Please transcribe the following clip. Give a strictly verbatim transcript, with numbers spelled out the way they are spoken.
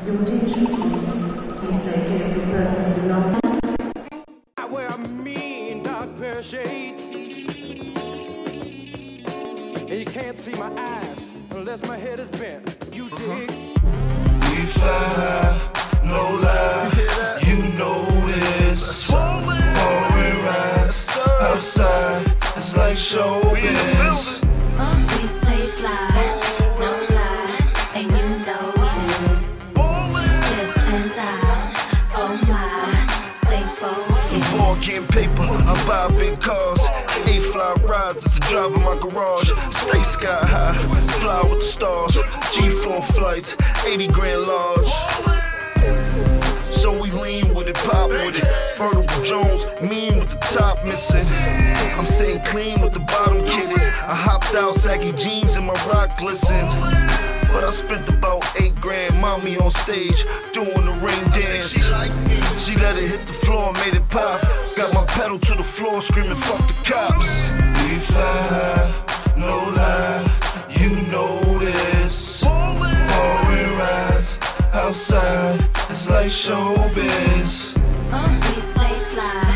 Your attention please. Please stay clear of your personal belongings. I wear a mean dark pair of shades, and you can't see my eyes unless my head is bent. You dig? We fly high, no lie, you know this. Foreign rides outside, it's like showbiz. We stay fly, no lie, and you know this. Lips and thighs, oh my, stay focused. I'm born getting paper, I buy big cars. Eight fly rides, it's the drive in my garage. Stay sky high, fly with the stars. G four flights, eighty grand large. So we lean with it, pop with it. Vertical Jones, mean with the top missing. I'm sitting clean with the bottom kitted. I hopped out, saggy jeans and my rock glisten. But I spent about eight grand, mommy on stage, doing the ring dance. She let it hit the floor, made it pop. Got my pedal to the floor, screaming, fuck the cops. We fly high, no lie, you know this. Foreign rides outside, it's like showbiz. We stay fly.